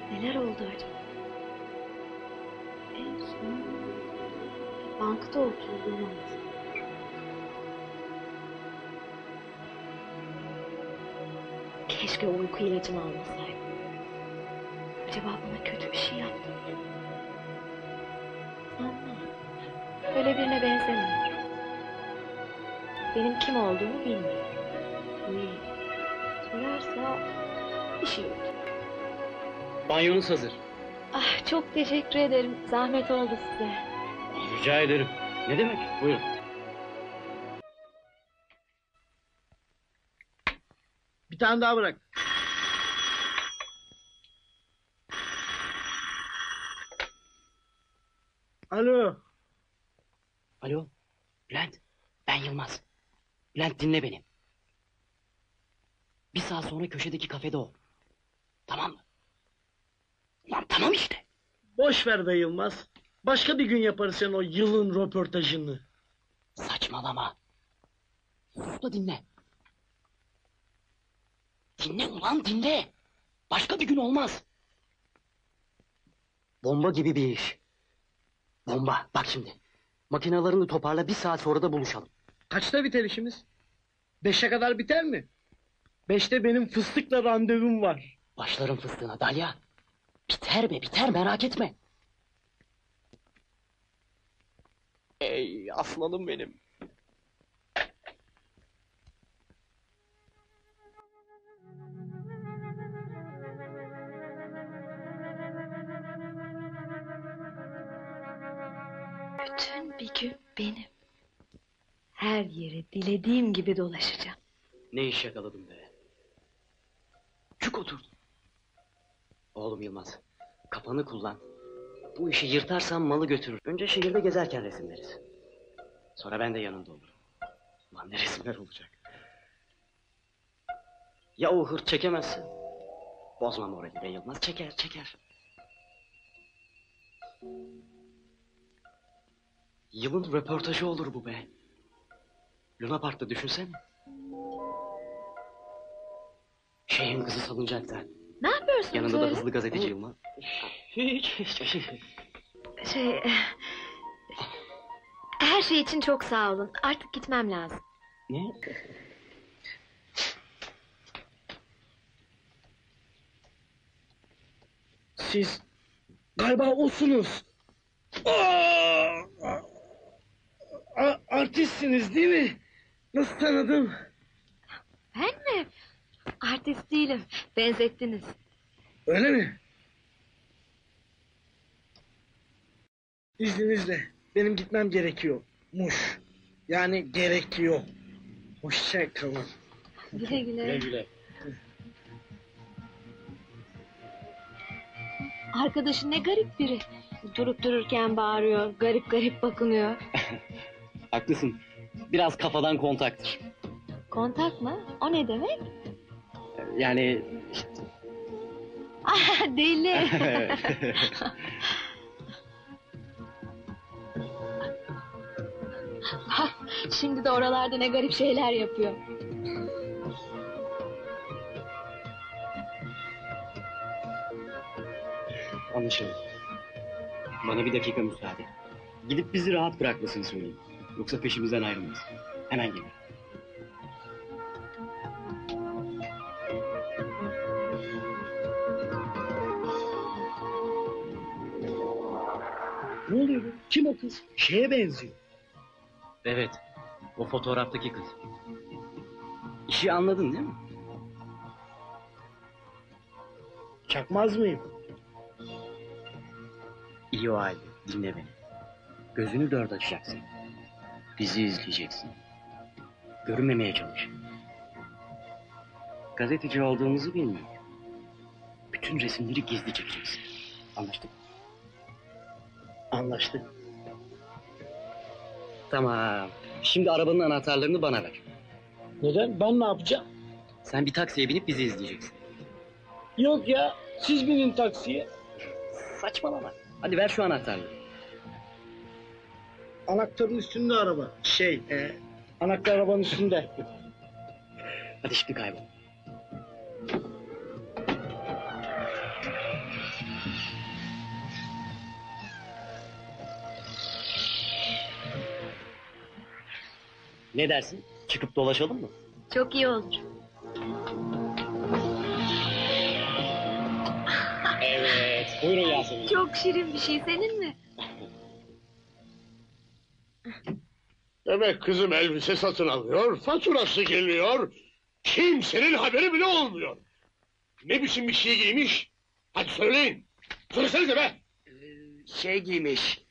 Neler oldu acaba? En son bankta oturduğum an. Keşke uyku ilacımı almasaydım. Acaba bana kötü bir şey yaptı mı? Sanmam. Öyle birine benzemiyor. Benim kim olduğumu bilmiyor. Bu iyi. Sorarsa bir şey yok. Banyonuz hazır. Ah, çok teşekkür ederim. Zahmet oldu size. Rica ederim. Ne demek? Buyurun. Bir tane daha bırak. Alo. Alo. Bülent. Ben Yılmaz. Bülent dinle beni. Bir saat sonra köşedeki kafede ol. Tamam mı? Lan tamam işte. Boş ver be Yılmaz. Başka bir gün yaparız sen o yılın röportajını. Saçmalama. Sus da dinle. Dinle ulan dinle. Başka bir gün olmaz. Bomba gibi bir iş. Bomba. Bak şimdi. Makinalarını toparla, bir saat sonra da buluşalım. Kaçta biter işimiz? 5'e kadar biter mi? 5'te benim fıstıkla randevum var. Başlarım fıstığına Dalya. Biter be biter, merak etme. Ey aslanım benim. Bütün bir gün benim. Her yere dilediğim gibi dolaşacağım. Ne iş yakaladım be. Cuk oturdum. Oğlum Yılmaz, kafanı kullan. Bu işi yırtarsan malı götürür. Önce şehirde gezerken resimleriz. Sonra ben de yanında olurum. Lan ne resimler olacak. Ya o hırt çekemezsin? Bozma morali be Yılmaz, çeker çeker. Yılın röportajı olur bu be. Luna Park'ta düşünsene. Şeyin kızı salıncakta. Ne yapıyorsunuz Yanında da öyle? hızlı gazeteci Yılmaz. Hiç. Şey... Her şey için çok sağ olun. Artık gitmem lazım. Ne? Siz galiba osunuz. Aa! Artistsiniz değil mi? Nasıl tanıdım? Ben mi? Artist değilim. Benzettiniz. Öyle mi? İzninizle benim gitmem gerekiyormuş. Yani gerekiyor. Hoşça kalın. Güle güle. güle. Arkadaşın ne garip biri. Durup dururken bağırıyor. Garip garip bakınıyor. Haklısın. Biraz kafadan kontaktır. Kontak mı? O ne demek? Yani... Ah, deli. Bak, şimdi de oralarda ne garip şeyler yapıyor. Anlaşıldı. Bana bir dakika müsaade. Gidip bizi rahat bırakmasını söyleyeyim. Yoksa peşimizden ayrılmaz. Hemen gelir. Ne oluyor be? Kim o kız? Şeye benziyor. Evet. O fotoğraftaki kız. İşi anladın değil mi? Çakmaz mıyım? İyi o halde. Dinle beni. Gözünü dört açacaksın. Bizi izleyeceksin. Görünmemeye çalış. Gazeteci olduğumuzu bilmiyor. Bütün resimleri gizli çekeceksin. Anlaştık. Anlaştık. Tamam. Şimdi arabanın anahtarlarını bana ver. Neden? Ben ne yapacağım? Sen bir taksiye binip bizi izleyeceksin. Yok ya, siz binin taksiye. Saçmalama. Hadi ver şu anahtarları. Anahtarın üstünde araba. Anahtar arabanın üstünde. Hadi şimdi kaybol. Ne dersin? Çıkıp dolaşalım mı? Çok iyi olur. Evet. Buyurun Yasemin. Çok şirin bir şey, senin mi? Demek kızım elbise satın alıyor, faturası geliyor. Kimsenin haberi bile olmuyor. Ne biçim bir şey giymiş? Hadi söyleyin. Söylesenize be! Şey giymiş.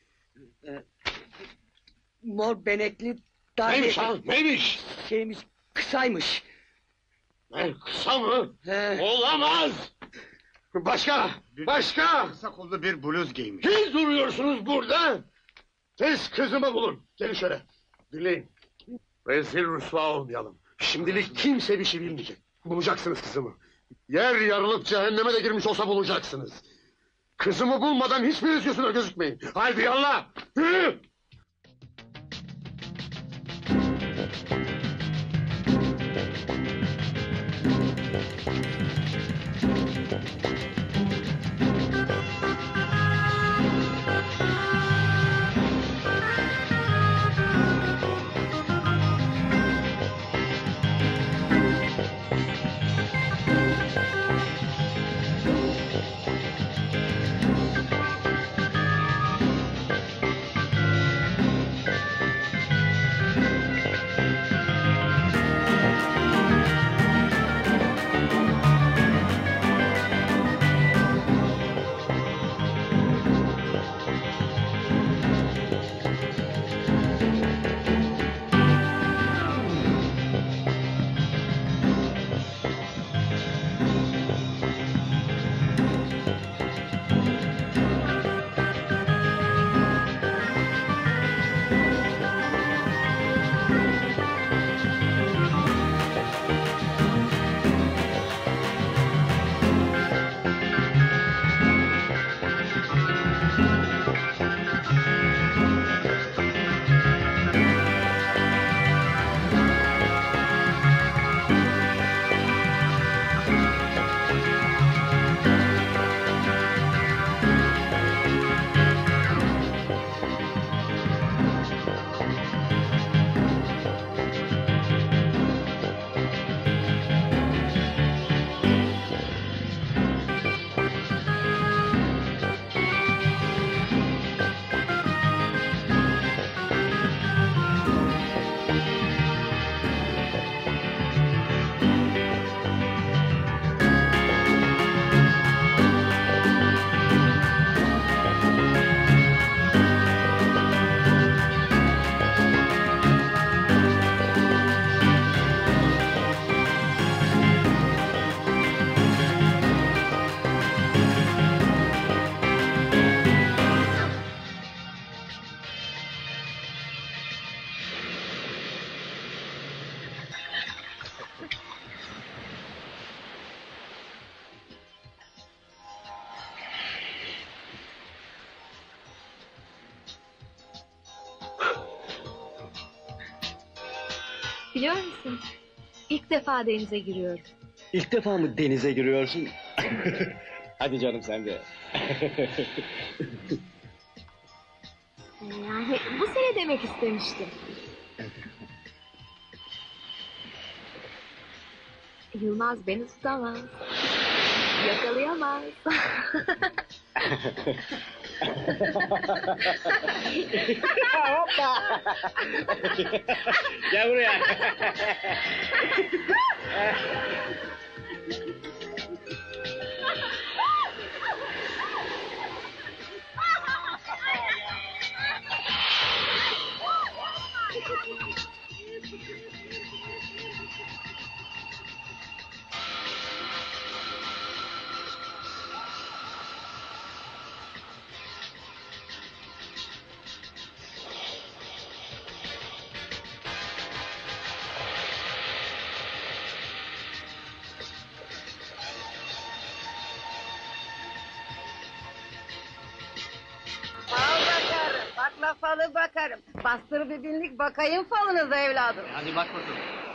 Mor benekli Neymiş ha? Neymiş? şeymiş, kısaymış. Ne, kısa mı? He. Olamaz! Başka! Başka! Kısa kollu bir bluz giymiş. Siz duruyorsunuz burada! Tez kızımı bulun. Gelin şöyle. Dinleyin. Rezil rüsva olmayalım. Şimdilik kimse bir şey bilmeyecek. Bulacaksınız kızımı. Yer yarılıp cehenneme de girmiş olsa bulacaksınız. Kızımı bulmadan hiçbiriniz yüzüne gözükmeyin. Haydi yallah! Yürü! Biliyor musun? İlk defa denize giriyorum. İlk defa mı denize giriyorsun? Hadi canım sen de. Yani bu sene demek istemiştim. Yılmaz beni tutamaz. Yakalayamaz. Hoppa! Gel buraya. Fal bakarım, bakla falı bakarım. Bastır bir binlik bakayım falınıza evladım. Hadi bak bakalım.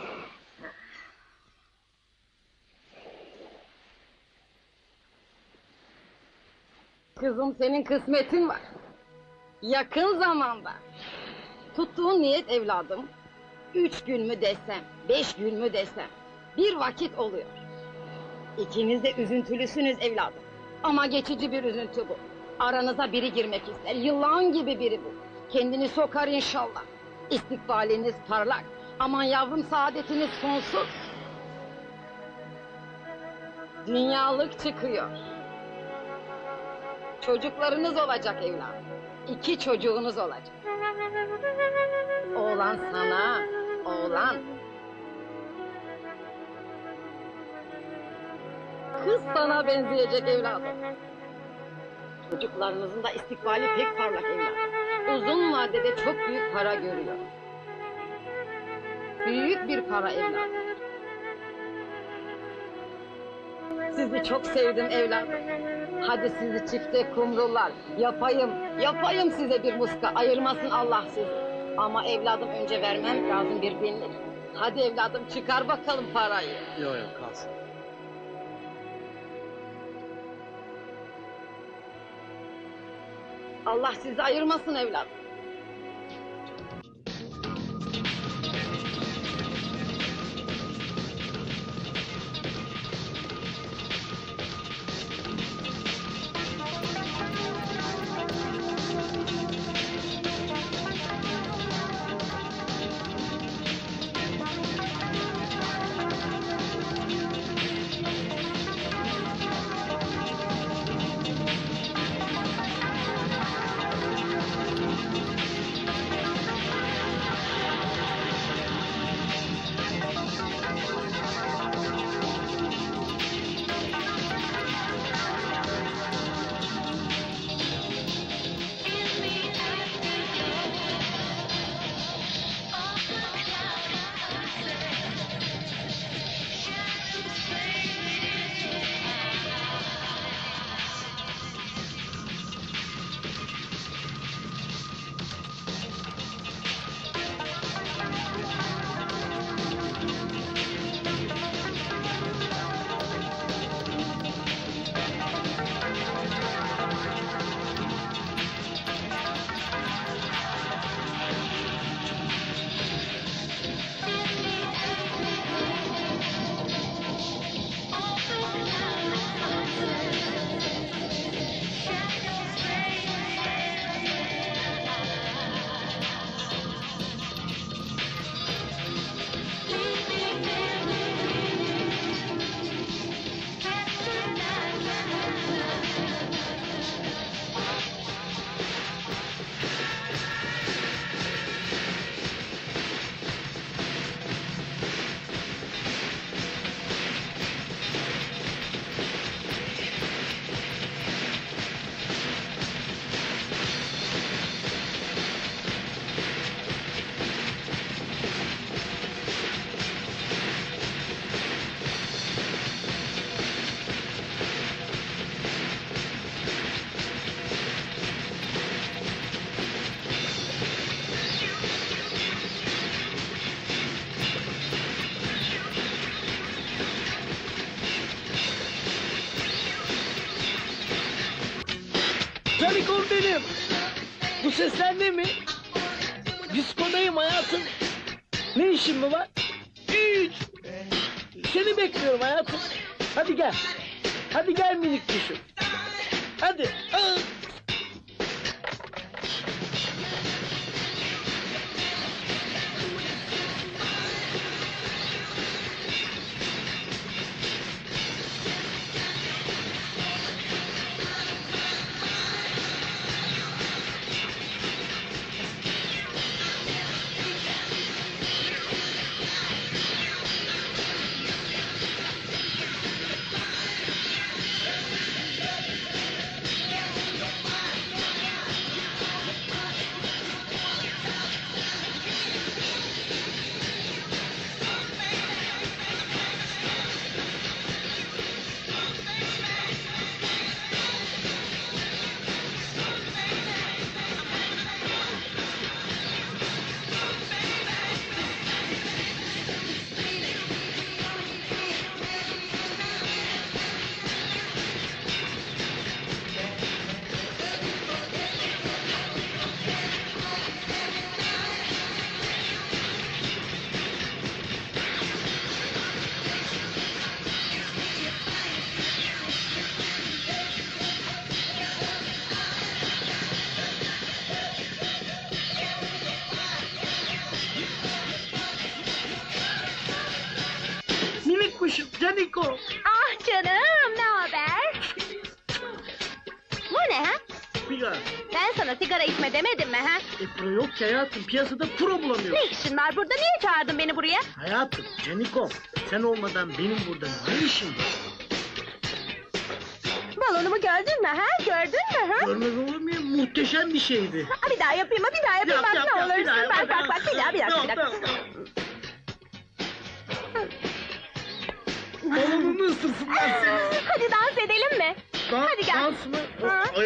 Kızım senin kısmetin var. Yakın zamanda. Tuttuğun niyet evladım. 3 gün mü desem, 5 gün mü desem, bir vakit oluyor. İkiniz de üzüntülüsünüz evladım. Ama geçici bir üzüntü bu. Aranıza biri girmek ister, yılan gibi biri bu. Kendini sokar inşallah. İstikbaliniz parlak. Aman yavrum, saadetiniz sonsuz. Dünyalık çıkıyor. Çocuklarınız olacak evladım. 2 çocuğunuz olacak. Oğlan sana, oğlan. Kız sana benzeyecek evladım. Çocuklarınızın da istikbali pek parlak evladım. Uzun vadede çok büyük para görüyor. Büyük bir para evladım. Sizi çok sevdim evladım. Hadi sizi çifte kumrular. Yapayım size bir muska. Ayırmasın Allah sizi. Ama evladım, önce vermem lazım bir binlik. Hadi evladım, çıkar bakalım parayı. Yok kalsın. Allah sizi ayırmasın evladım. Canikom benim. Bu sesler ne mi? Diskodayım hayatım. Ne işin mi var? Hiç. Seni bekliyorum hayatım. Hadi gel. Hadi gel minik kuşum. Hadi. Niko. Ah canım, ne haber? Bu ne ha? Sigara. Ben sana sigara içme demedim mi ha? Pro yok ki hayatım. Piyasada pro bulamıyorum. Ne işin var burada? Niye çağırdın beni buraya? Hayatım, Niko. Sen olmadan benim burada ne işim var? Balonumu gördün mü ha? Gördün mü ha? Görmez olur muyum? Muhteşem bir şeydi. Ha, bir daha yapayım mı? Bir daha yapayım Yap, bak yap, ne yap, bir olursun. daha yap, Bak bir daha bir dakika bir dakika. Yok, yok. Balonumu ısırsınlar seni. Hadi dans edelim mi? Dans, Hadi gel. dans mı? Ha?